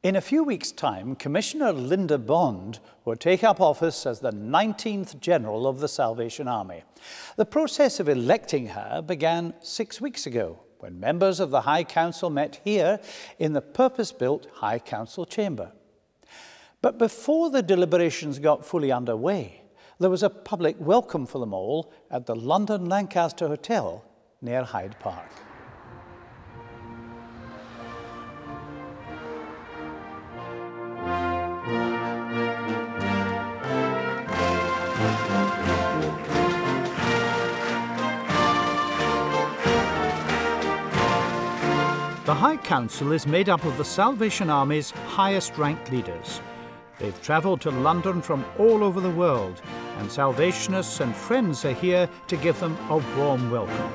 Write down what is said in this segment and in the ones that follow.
In a few weeks' time, Commissioner Linda Bond will take up office as the 19th General of the Salvation Army. The process of electing her began 6 weeks ago, when members of the High Council met here in the purpose-built High Council chamber. But before the deliberations got fully underway, there was a public welcome for them all at the London Lancaster Hotel near Hyde Park. The High Council is made up of the Salvation Army's highest-ranked leaders. They've travelled to London from all over the world, and Salvationists and friends are here to give them a warm welcome.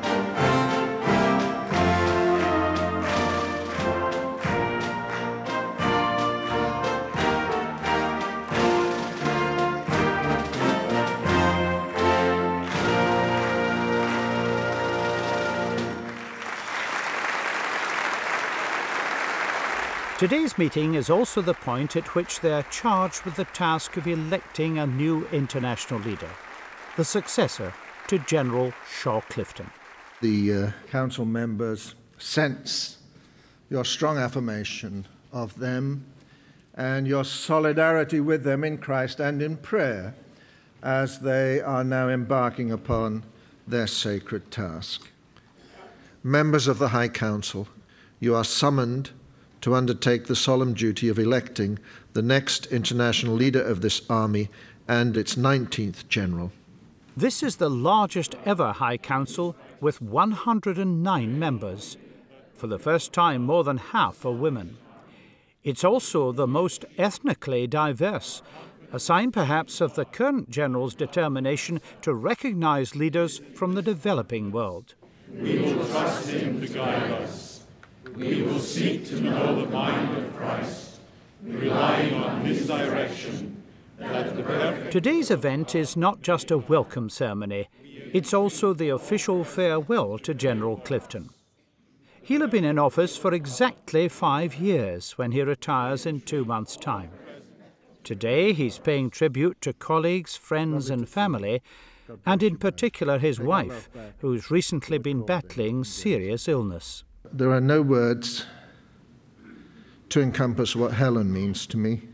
Today's meeting is also the point at which they are charged with the task of electing a new international leader, the successor to General Shaw Clifton. The council members sense your strong affirmation of them and your solidarity with them in Christ and in prayer as they are now embarking upon their sacred task. Members of the High Council, you are summoned to undertake the solemn duty of electing the next international leader of this army and its 19th general. This is the largest ever High Council with 109 members. For the first time, more than half are women. It's also the most ethnically diverse, a sign perhaps of the current general's determination to recognize leaders from the developing world. We will trust him to guide us. We will seek to know the mind of Christ, relying on his direction. Today's event is not just a welcome ceremony, it's also the official farewell to General Clifton. He'll have been in office for exactly 5 years when he retires in 2 months' time. Today he's paying tribute to colleagues, friends and family, and in particular his wife, who's recently been battling serious illness. There are no words to encompass what Helen means to me.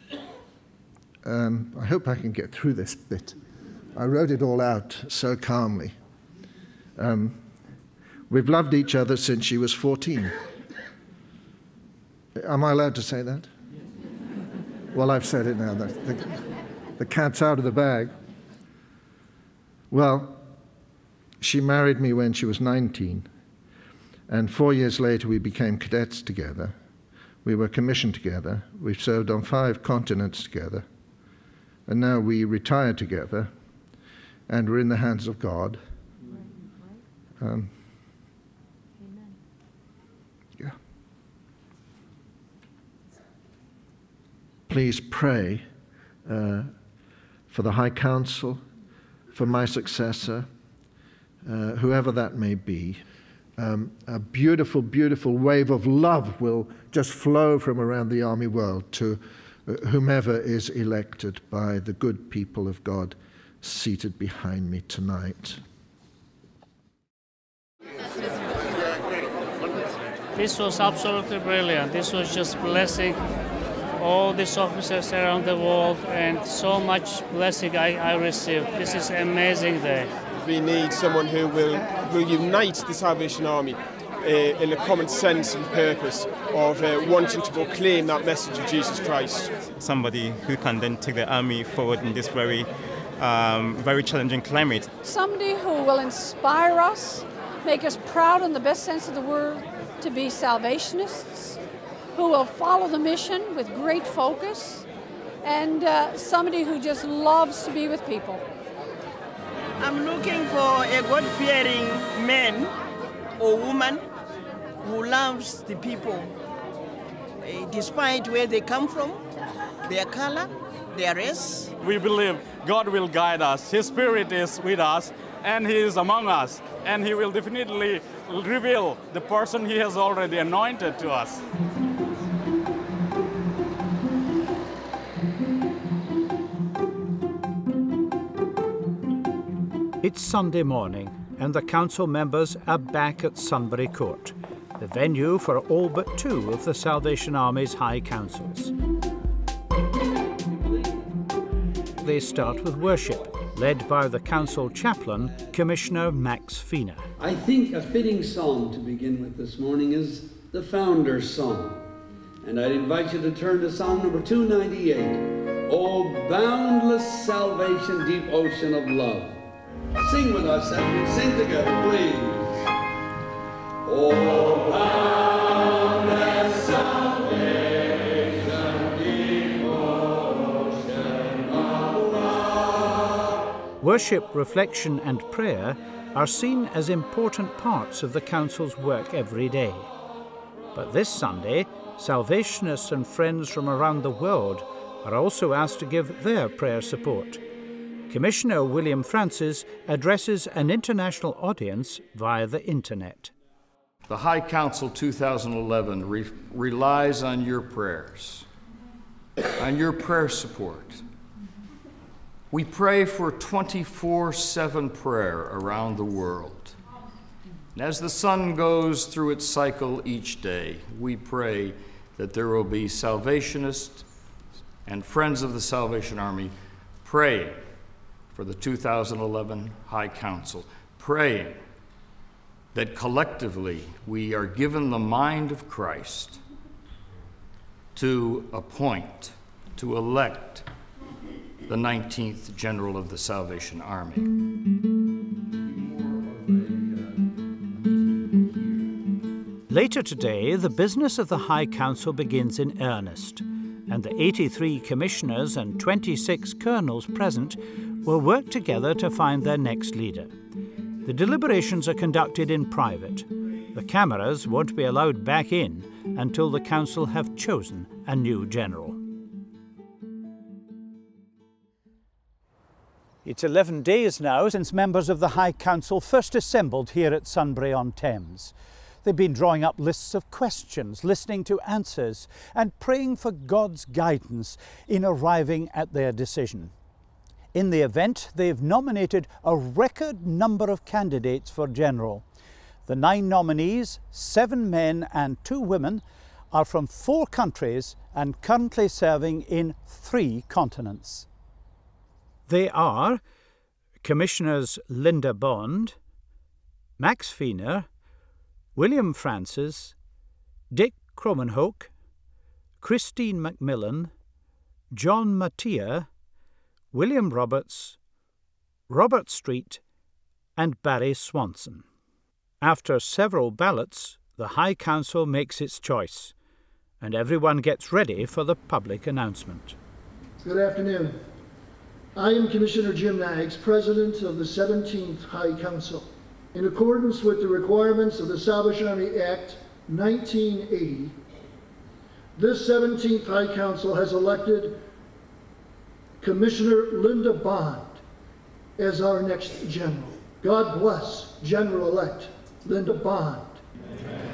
I hope I can get through this bit. I wrote it all out so calmly. We've loved each other since she was 14. Am I allowed to say that? Well, I've said it now. The cat's out of the bag. Well, she married me when she was 19. And 4 years later, we became cadets together. We were commissioned together. We've served on 5 continents together. And now we retire together, and we're in the hands of God. Amen. Yeah. Please pray for the High Council, for my successor, whoever that may be. A beautiful, beautiful wave of love will just flow from around the army world to whomever is elected by the good people of God seated behind me tonight. This was absolutely brilliant. This was just blessing all these officers around the world, and so much blessing I received. This is an amazing day. We need someone who will unite the Salvation Army in a common sense and purpose of wanting to proclaim that message of Jesus Christ. Somebody who can then take the army forward in this very challenging climate. Somebody who will inspire us, make us proud in the best sense of the word to be Salvationists, who will follow the mission with great focus, and somebody who just loves to be with people. I'm looking for a God-fearing man or woman who loves the people, despite where they come from, their color, their race. We believe God will guide us. His Spirit is with us, and He is among us, and He will definitely reveal the person He has already anointed to us. It's Sunday morning and the council members are back at Sunbury Court, the venue for all but two of the Salvation Army's high councils. They start with worship, led by the council chaplain, Commissioner Max Feener. I think a fitting song to begin with this morning is the Founder's Song. And I'd invite you to turn to Psalm number 298, O boundless salvation, deep ocean of love. Sing with us as we sing together, please. O boundless salvation, deep ocean of love. Worship, reflection and prayer are seen as important parts of the council's work every day. But this Sunday, Salvationists and friends from around the world are also asked to give their prayer support. Commissioner William Francis addresses an international audience via the internet. The High Council 2011 relies on your prayers, on your prayer support. We pray for 24/7 prayer around the world. And as the sun goes through its cycle each day, we pray that there will be Salvationists and friends of the Salvation Army praying for the 2011 High Council, praying that collectively we are given the mind of Christ to appoint, to elect the 19th General of the Salvation Army. Later today, the business of the High Council begins in earnest, and the 83 commissioners and 26 colonels present will work together to find their next leader. The deliberations are conducted in private. The cameras won't be allowed back in until the council have chosen a new general. It's 11 days now since members of the High Council first assembled here at Sunbury-on-Thames. They've been drawing up lists of questions, listening to answers, and praying for God's guidance in arriving at their decision. In the event, they've nominated a record number of candidates for general. The 9 nominees, 7 men and 2 women, are from 4 countries and currently serving in 3 continents. They are Commissioners Linda Bond, Max Feener, William Francis, Dick Cromenhoek, Christine Macmillan, John Mattia, William Roberts, Robert Street, and Barry Swanson. After several ballots, the High Council makes its choice, and everyone gets ready for the public announcement. Good afternoon. I am Commissioner Jim Knaggs, President of the 17th High Council. In accordance with the requirements of the Salvation Army Act 1980, this 17th High Council has elected Commissioner Linda Bond as our next general. God bless General-elect Linda Bond. Amen.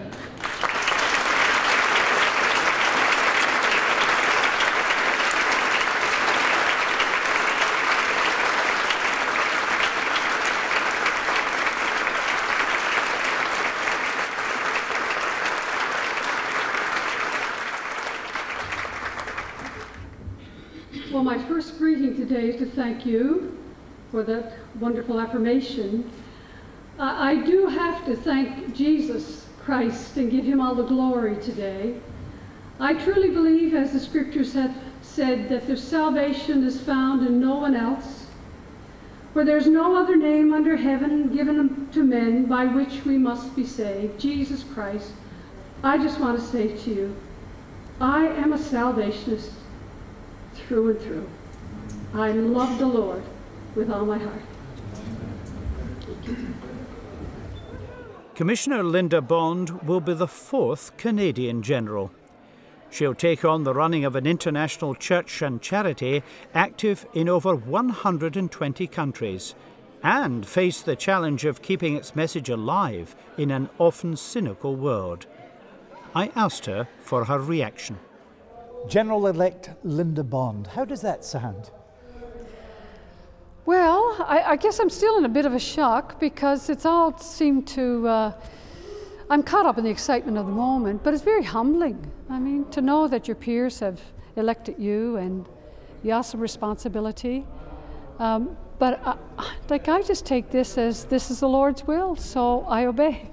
Well, my first greeting today is to thank you for that wonderful affirmation. I do have to thank Jesus Christ and give him all the glory today. I truly believe, as the scriptures have said, that their salvation is found in no one else, for there's no other name under heaven given to men by which we must be saved, Jesus Christ. I just want to say to you, I am a salvationist through and through. I love the Lord with all my heart. Commissioner Linda Bond will be the 4th Canadian general. She'll take on the running of an international church and charity active in over 120 countries and face the challenge of keeping its message alive in an often cynical world. I asked her for her reaction. General-elect Linda Bond, how does that sound? Well, Well, I guess I'm still in a bit of a shock because it's all seemed to, I'm caught up in the excitement of the moment, but it's very humbling. I mean, to know that your peers have elected you and you have some responsibility. But I just take this as this is the Lord's will, so I obey.